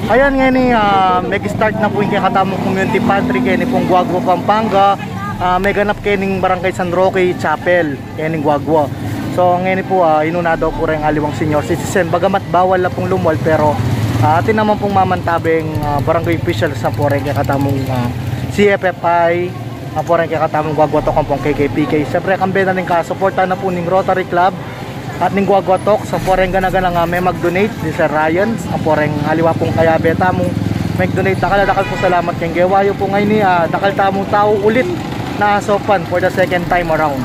Ayan nga ni, mag-start na po yung katamong community pantry kaya ni pong Guagua, Pampanga. May ganap kayo ng Barangay San Roque Chapel kaya ng Guagua. So ngayon po, inuna daw po rin aliwang senior citizen. Bagamat bawal na pong lumol, pero atin naman pong mamantabing barangay officials na po rin kaya katamong CFFI, po rin kaya katamong Guagua Tok ang pong KKPK. Siyempre kambi na rin ka-supporta na po ng Rotary Club at ning Guagua Tok. So po rin gana-gana nga may mag-donate ni Sir Ryan. Ang po rin aliwa pong kaya beta mong mag-donate. Dakal po salamat kayong gawayo po ngayon ni dakal tamong tao ulit na sopan for the second time around.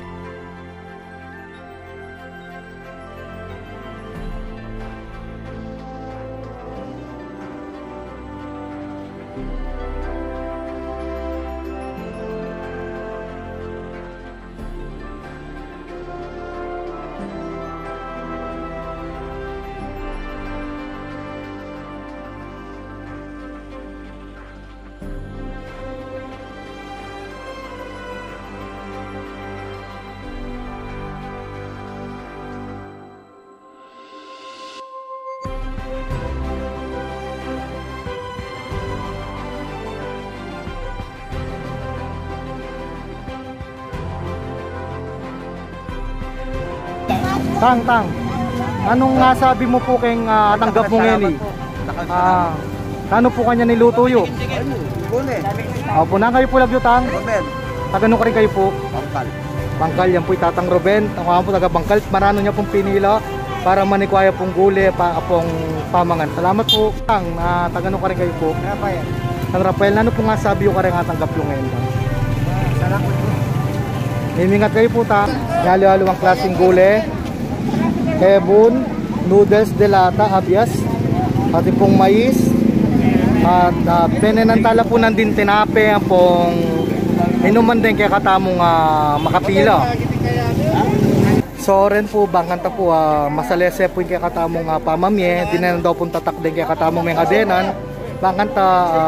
Tang, anong sabi mo po kayong tanggap mo ngayon eh? Ano po kanya niluto yun? Opo na kayo po lagyutang? Tagano ka rin kayo po? Bangkal, yan po itatang Ruben. Ako po taga Bangkal, marano niya pong pinila para manikwaya pong guli, pong pamangan. Salamat po. Tagano ka rin kayo po? Tang Rafael, ano po nga sabi yung ka rin tanggap yung ngayon? Salamat po. Mimingat kayo po ta. Halo-halo ang klaseng guli. Kebun, noodles de lata, abias, pati pong mais, at penenantala po nandin tinape, ang pong inuman din kaya katamong makapila. So rin po, bangkanta po, masalese po yung kaya katamong pamamye, dinan daw pong tatak din kaya katamong may kadenan, bangkanta,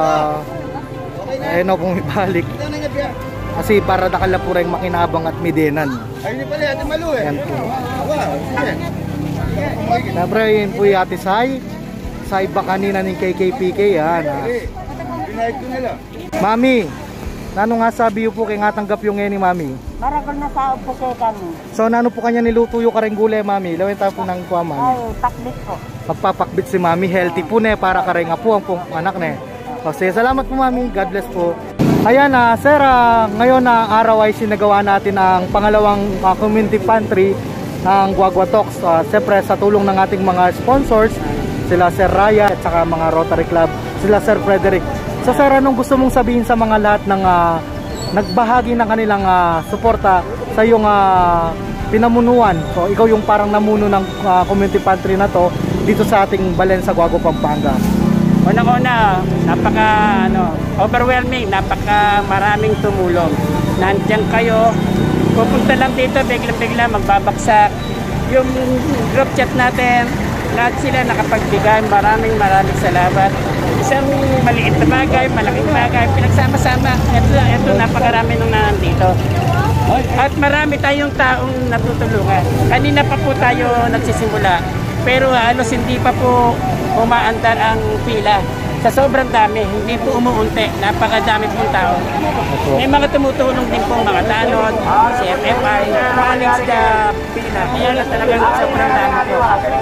ayun pong ibalik. Kasi para nakala po rin makinabang at midenan. Ay, hindi pala, ate Malu eh. Yan po. Siyempre, yun po yung ate Sai. Sai ba kanina ng KKPK yan. Pinahid ko nila. Mami, nano nga sabi po kay nga tanggap yung ngayon ni Mami? Marakal na sao po kayo kami. So, nano po kanya niluto yung kareng gulay, Mami? Lawin tayo po ng kuha, Mami. Ay, pakbit po. Magpapakbit si Mami. Healthy po na para kareng po ang pong anak na. Kasi salamat po, Mami. God bless po. Ayan sir, ngayon na araw ay sinagawa natin ang pangalawang community pantry ng Guagua Talks. Siyempre sa tulong ng ating mga sponsors, sila Sir Raya at saka mga Rotary Club, sila Sir Frederick. So sir, anong gusto mong sabihin sa mga lahat ng nagbahagi ng kanilang suporta sa iyong pinamunuan? So ikaw yung parang namuno ng community pantry na to dito sa ating Balensa, Guagua, Pampanga. Unang-una, overwhelming, maraming tumulong. Nandiyan kayo, pupunta lang dito, biglang-bigla magbabaksak. Yung group chat natin, lahat sila nakapagbigay, maraming salamat. Isang maliit na bagay, malaking bagay, pinagsama-sama. Ito napakarami nung nandito. At marami tayong taong natutulungan. Kanina pa po tayo nagsisimula, pero halos hindi pa po umaandar ang pila. Sa sobrang dami, hindi po umuunti. Napakadami pong tao. May mga tumutulong din pong mga tanod, CFFI, maling sa pila. Kaya na talagang sobrang dami po.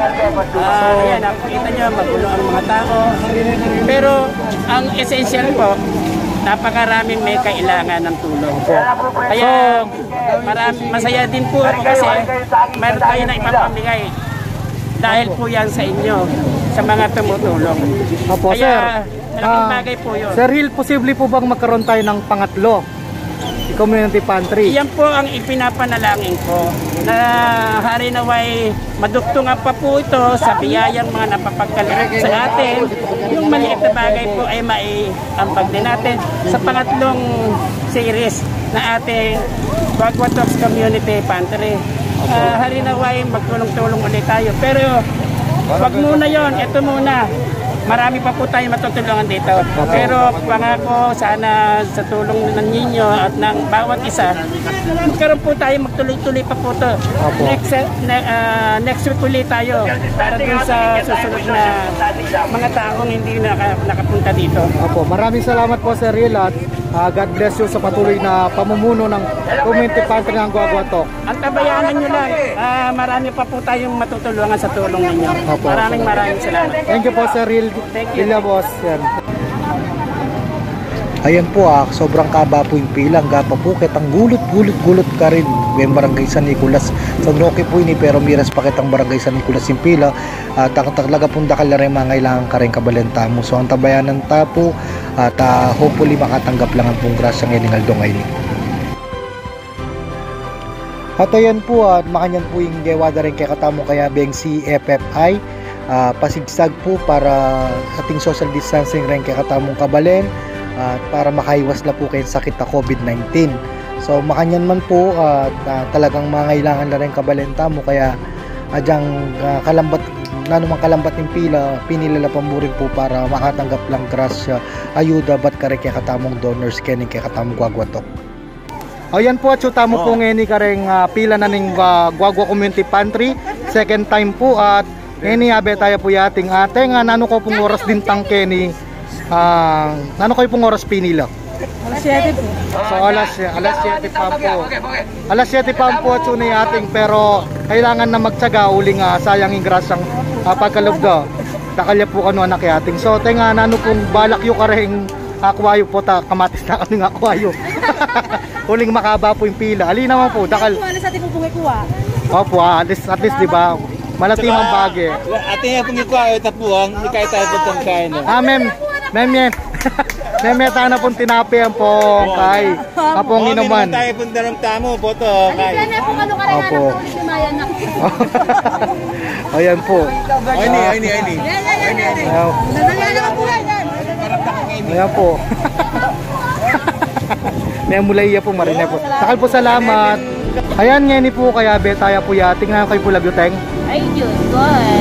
Ayan, nakikita nyo, magulo ang mga tao. Pero ang essential po, napakaraming may kailangan ng tulong po. Kaya masaya din po ako kasi meron tayo na ipapamigay. Dahil po yan sa inyo, sa mga tumutulong. Opo, kaya, sir. malaking bagay po yun. Sir Hill, posible po bang magkaroon tayo ng pangatlo? Community pantry. Yan po ang ipinapanalangin ko. Na hari naway madugtungan pa po ito sa biyayang mga napapagkaloob sa atin. Yung maliit na bagay po ay maiambag din natin sa pangatlong series na ating Guagua Talks Community Pantry. Hari naway magtulong-tulong ulit tayo. Pero wag muna yon, ito muna. marami pa po tayo matutulungan dito. Pero pangako sana sa tulong ng ninyo at ng bawat isa, magkaroon po tayo, magtuloy-tuloy pa po to. Next week ulit tayo para dun sa susunod na mga taong hindi nakapunta dito. Opo, maraming salamat po Sir Riel at God bless you sa patuloy na pamumuno ng community pantry ng Guagua Talk. Ang tabayanan nyo lang, marami pa po tayong matutulungan sa tulong ninyo. Maraming salamat. Thank you po Sir Riel. Thank you. Boss. Yan. Ayan po sobrang kaba po yung pila, ang gapa bukit, ang gulot ka rin yung barangay San Nicolas. San Roque po ini pero miras pakit ang barangay San Nicolas yung pila at talaga pong dakal na rin mga kailangan ka rin kabalenta mo. So ang tabayanan tapo at hopefully makatanggap lang ang pong grasya ngayon ng Aldong Aini. At ayan po makanyan po yung gewada rin kay katamo kaya beng si FFI pasigsag po para ating social distancing rin kay katamong kabalen at para makaiwas na po kayo sakit na COVID-19. So makanyan man po talagang mangailangan na rin kabalenta mo kaya adyang kalambat ng pila pinilalapan mo rin po para makatanggap lang grasya ayuda bat kare kay katamong donors kening kay katamong Guagua Talk. Ayan po at tamo po ngayon kareng pila na ning Guagua Community Pantry second time po at ngayon abe tayo po yating ating nano ko pong oras din tangke ni nano kayo pong oras pinila? Alas 7 po. So alas 7 pa po. Alas 7 pa po at sunay ating pero kailangan na magtyaga uling sayang yung grasyang pagkalugda. Takalya po kano anak yating. So tenga nano pong balak yu kareng akwayo po ta kamatis na kami ng akwayo. Uling makaba po yung pila. Ali naman po dakal. Alas 7 po kuha. Opo, at least di ba? Malatimang bagay. Ate nga pong ikwayo tapuang, ikay tayo po itong kain. Mem tana pong tinapi ang pong kay apong inuman. Tayo pong darang tamo po to. Opo. Ayan po. Ayni. Ayan po. Nemulay po marina po. Sakal po salamat. Ayan ngayon po kaya betaya po yating na kayo po labyuteng. Ay Diyos ko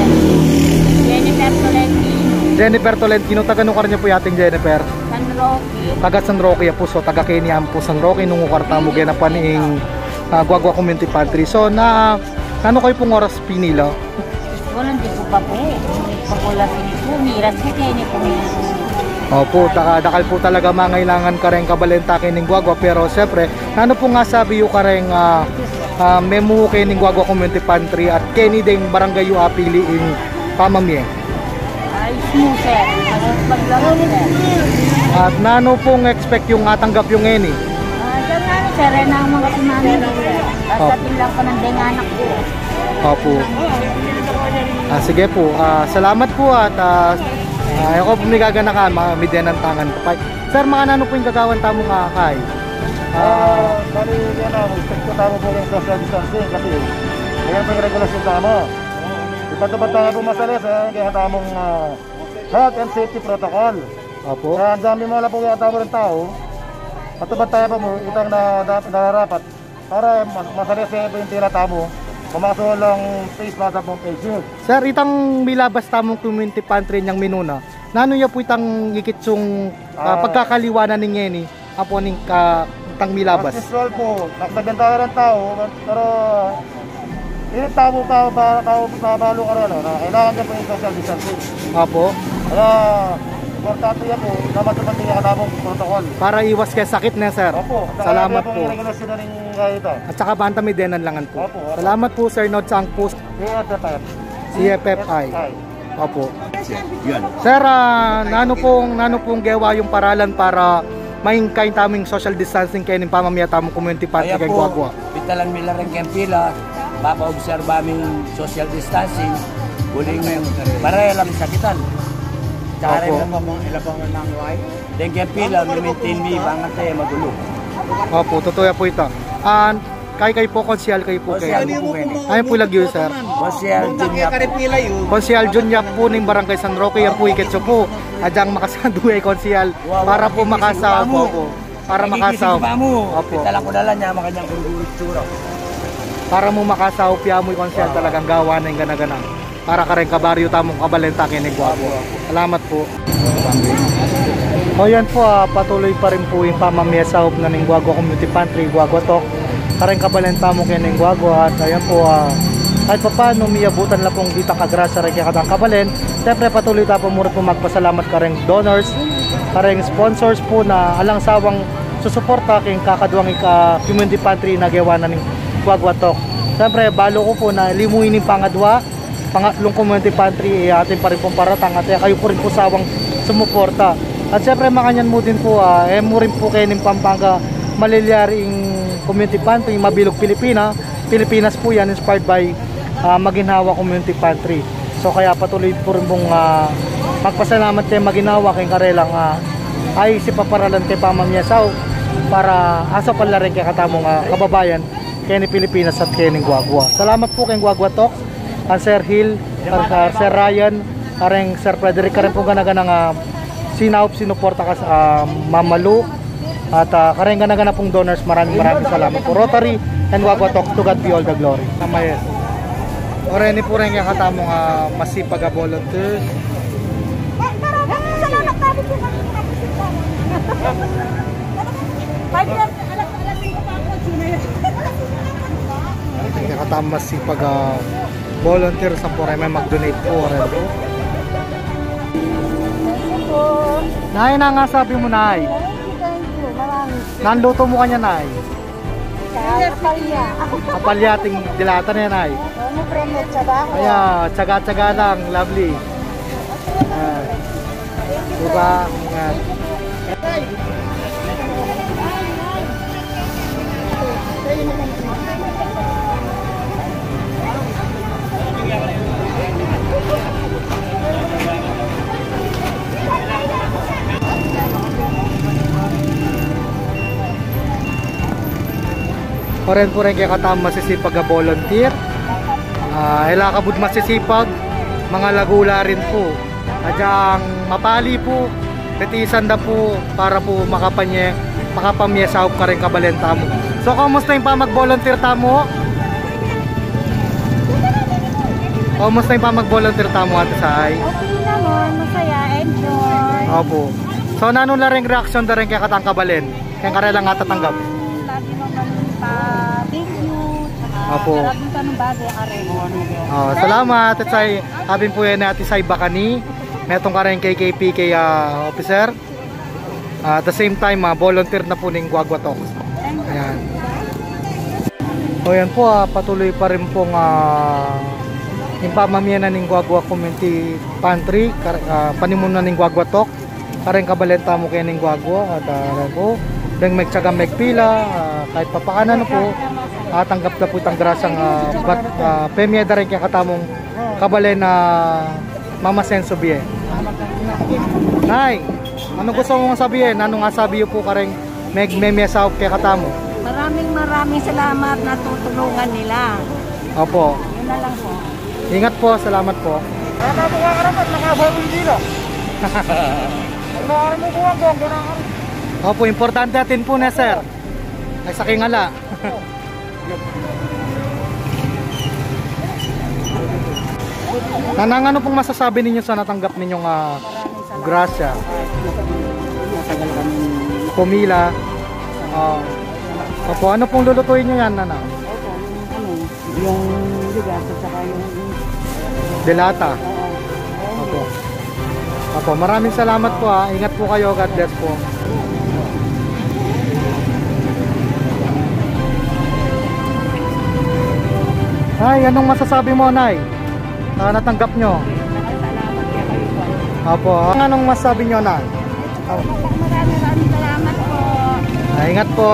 Jennifer Tolentino, taga nung karnya po yating Jennifer. San Roque. Taga San Roque po, so taga Keniam po San Roque nung kwarta mo ganapan ing Guagua Community Pantry. So ano kayo pong oras pinila? Walang di po pa po. Pagkula po, miras po kini po. Opo, dakal po talaga mangailangan ka rin kabalenta kining Guagua pero siyempre, ano po nga sabi yung ka rin memo kining Guagua Community Pantry at kini ding barangay yu apili in pamamye. Ay, smooth sir. Paglaro sir. At nano pong expect yung atanggap yung eni? Diyan nga sir, na ang mga sinanay sir. At sa tilang pa ng denganak ko. Opo. Sige po, salamat po at ako po may gaganakan, mga midyan ng tangan ko. Sir, mga nano po yung gagawan tamo kakay? Bali yan respect ko tamo po yung social distancing kasi ayan po yung regulasyon tamo. Ipatupad tayo po masalis kaya tamong health and safety protocol. Opo. Kaya ang dami mga po kaya tamo ng tao, patupad tayo po mo itang nararapat para masalis po yung tira tamo. Pumasok lang face mask at face shield. Sir, itang milabas tamong community pantry niyang minuna. Nano niya po itang ikitsong pagkakaliwanan ni Ngeni apo ning itang milabas. As usual po, nagbenta ng tao, pero yung tao balo ka rin, kailangan niya po yung social distancing. Opo. Kaya, importante yan po, na matupad niya ka tamong protocol. Para iwas kay sakit na sir. Opo. Salamat po. Yung regulasyon na rin kahit ito. At saka banta may denan langan po. Opo. Salamat po Sir Nod Sang po. CFFI. Opo. Sir, nano pong gawa yung paralan para mahingkay taming social distancing kayo ng pamamaya tamong community pantry kay Guagua. Pitalan nila rin kayong pila, mapa-obserba aming social distancing, huling maray lang sakitan. Tsaka rin lang mga ilabang ng white. Then kayong pila, maintain me, bangat tayo magulo. Opo, totoo po ito. Kay po, konsyal kayo po kayo. Ayun po lagyo sir. Konsyal Junyap po ng Barangay San Roque, yan po ikitso po. Adyang makasaduhay konsyal para po makasaw po. Para makasaw. Opo. Pitalan ko na lang niya, makanyang kuruguritsura. Para mo makasaw, piya mo konsyal talagang gawa na yung gana-gana. para kareng kabaryo tamong kabalenta kini Guagua. Salamat po. O yan po, patuloy pa rin po yung pamamiyasahop na ng Guagua Community Pantry, Guagua Talk. Kareng kabalenta mo kini Guagua at ayan po, kahit pa paano miyabutan na pong dita kagrasa rin kaya katang kabalen. Siyempre patuloy tapo muna po magpasalamat kareng donors, kareng sponsors po na alang sawang susuporta king kakaduang community pantry na gawa na ng Guagua Talk. Siyempre balo ko po na limuin ng pangatlong community pantry atin pa rin pong paratang at kayo po rin po sawang sumuporta. At siyempre makanyan mo din po, mo rin po kayo ng Pampanga malilyaring community pantry, Mabilog Pilipinas po yan, inspired by Maginhawa Community Pantry. So kaya patuloy po rin pong magpasalamat kay Maginhawa kay karelang ay sipaparalan kay pamamyasaw para asa pala rin kay katamong kababayan kay ni Pilipinas at kay ni Guagua. Salamat po kay Guagua Talk, Sir Hill, Sir Ryan, kareng Sir Frederick, kareng po ganaganang sinuporta ka sa Mamalu at kareng ganaganang pong donors. Maraming salamat po. Rotary and Guagua Talk, to God be all the glory. Samayan. Oreni po rin yung katamong masipag volunteer. Maraming salamat tayo po kami. Yung katamong masipag volunteer sa po rin may mag-donate po. Nay, na nga sabi mo, Nay. Nanluto mo kanya, Nay. Kapalya. Kapalyating dilata na yan, Nay. Ano premyo, tsaga ako? Ayan, tsaga-tsaga lang, lovely. Diba? Ayan. Koren po rin kaya katama masisipag na volunteer. Ilakabud masisipag, mga lagula rin po. Adyang mapali po, petisan na po para po makapamyesaw ka rin kabalenta mo. So kamusta yung pa mag-volunteer tamo? Kamusta yung pa mag-volunteer tamo, Ate Sai? Okay naman, masaya, enjoy. Opo. So nanong laring reaction na rin kaya katang kabalen? Kaya karelang nga tatanggap? Lagi naman pa thank you. Opo. Maraming tanong bago ka rin. Salamat Ate Sai. Abin po yan Ate Sai Bakani. Metong ka rin KKP officer. At the same time, volunteer na po ng Guagua Talk. Ayan. So yan po, patuloy pa rin pong yung pamamiyana ng Guagua Community Pantry, panimunan ng Guagua Talk. Kareng kabalenta mo kayo ng Guagua. At po, dahil magtsaga magpila, kahit papakanan po, tanggap na po itang grasang pemyeda rin kaya katamong kabalen na Mama Senso Bie. Nay, ano gusto mong sabihin? Ano nga sabi po kareng memyesaw kaya katamo? Maraming salamat na tutulungan nila. Opo. Yun na lang po. Ingat po, salamat po. Kaya mo ka karapat, nakabawin dila. Ano mo kuha ko, gano'n. Opo, importante atin po na sir. Ay saking ala. Nanang ano pong masasabi ninyo sa natanggap ninyong grasya? Pumila. Opo, ano pong lulutuin nyo yan, Nana? Yung bigas at saka yung Delata. Opo. Opo, maraming salamat po ha. Ingat po kayo. God bless po. Ay, anong masasabi mo, Nay? Natanggap nyo? Opo. Anong masasabi nyo, Nay? maraming salamat po. Ingat po.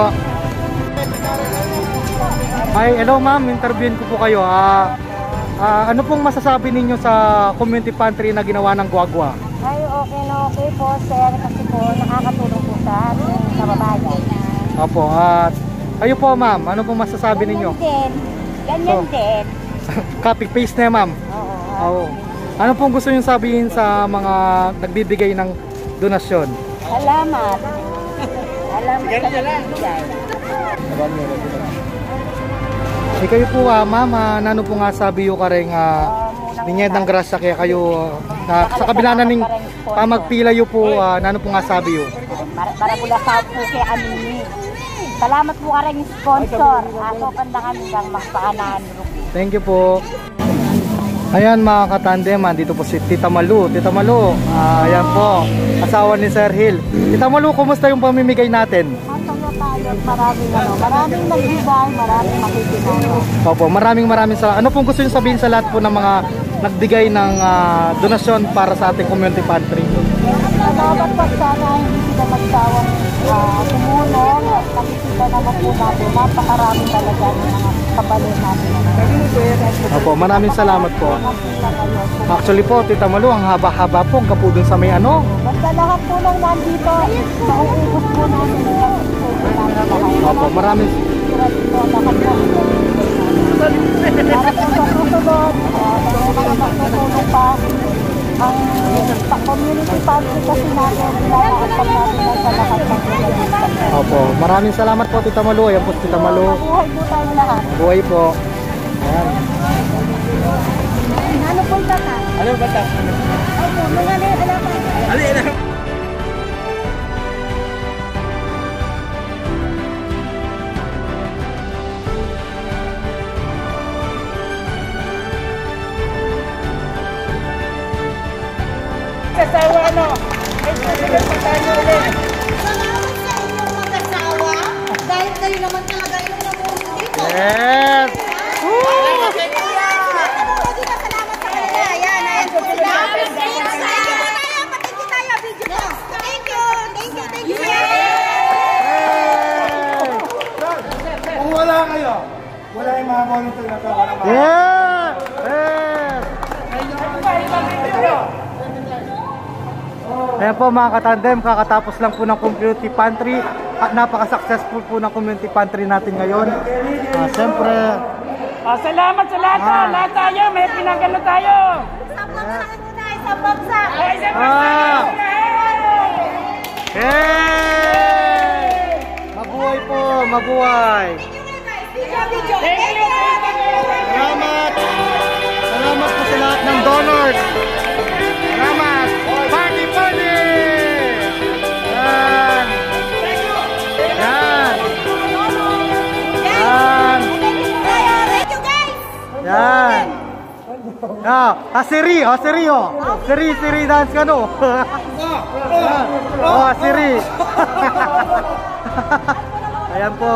Ay, hello ma'am. Interviewin ko po kayo. Ano pong masasabi ninyo sa community pantry na ginawa ng Guagua? Ay, okay na okay po, sir. Kasi po, nakakatulong po sa ating kababayan. Opo. At kayo po, ma'am. Ano pong masasabi ninyo? Ganyan din. Copy-paste na, ma'am. Oo. Ano pong gusto nyo sabihin sa mga nagbibigay ng donasyon? Salamat. Salamat sa nagbibigay. Kayo po, ma'am, ano po nga sabi yung kareng Ninyedang grasa kaya kayo sa kabila na ning pamagpilayo po nano po nga sabi yo. Para pula sa po kay Amini. Salamat po ka rin sponsor. Ako kanda kami kang magpaanan. Thank you po. Ayan mga katandem, dito po si Tita Malu. Tita Malu, ayan po, asawa ni Sir Hill. Tita Malu, kumusta yung pamimigay natin? Maraming nagbigay, maraming makikilala. Opo, maraming salamat. Ano pong gusto nyo sabihin sa lahat po ng mga nagbigay ng donasyon para sa ating community pantry? Salamat po, sana hindi sila magsawang tumulong at nakikita naman po natin, napakarami talaga ng mga kabalin natin. Opo, maraming salamat po. Actually po, Tita Malu, ang haba-haba po, ang kapo dun sa may ano. Basta lahat po nang nandito, mauubos po namin. Opo, maraming. Para po sa susunod, mga magtutulong pa ang community pantry kasi natin, pinapakapag natin sa lahat ng community. Opo, maraming salamat po Tita Malu. Ayan po Tita Malu. Mabuhay po tayo lahat. Buhay po. Ayan. Ano po ito ka? Ano ba ito? Opo, mga alaman. Kasawa ano? Ay, susunod pa tayo ulit. Salamat sa inyong mag-asawa dahil kayo naman talaga yung namulong dito. Yes! Salamat sa kanila. Ayan, ayan. Patingin tayo, video ko. Thank you. Kung wala kayo, wala yung mga volunteer na to. Yeah! Yes! Ayan po mga katandem, kakatapos lang po ng community pantry at napaka-successful po ng community pantry natin ngayon. Siyempre, Salamat sa lahat. Lahat tayo, may pinagano tayo. Sa bagsak. Ay, sa mga hey! Mabuhay po, mabuhay! Salamat! Salamat po sa lahat ng donors! Salamat! Party! Yan! Yan! Yan! Yan! Siri dance ka no? Siri! Ayan po.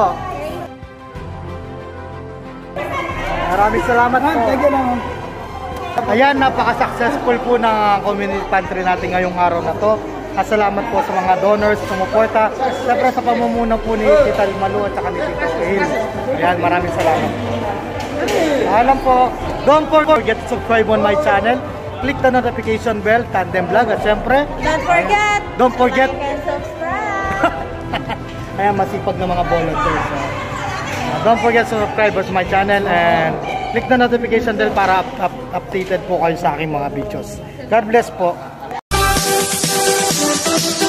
Maraming salamat po. Ayan, napaka-successful po ng community pantry natin ngayong araw na to. Salamat po sa mga donors, sumuporta. Siyempre sa pamumuno po ni Tita Malu at saka ni Tita Hill. Ayan, maraming salamat. Alam po, don't forget to subscribe on my channel. Click the notification bell, Tandem Vlog. At siyempre, don't forget subscribe. Ayan, masipag na mga volunteers. Don't forget to subscribe to my channel and click the notification bell para updated po kayo sa aking mga videos. God bless po.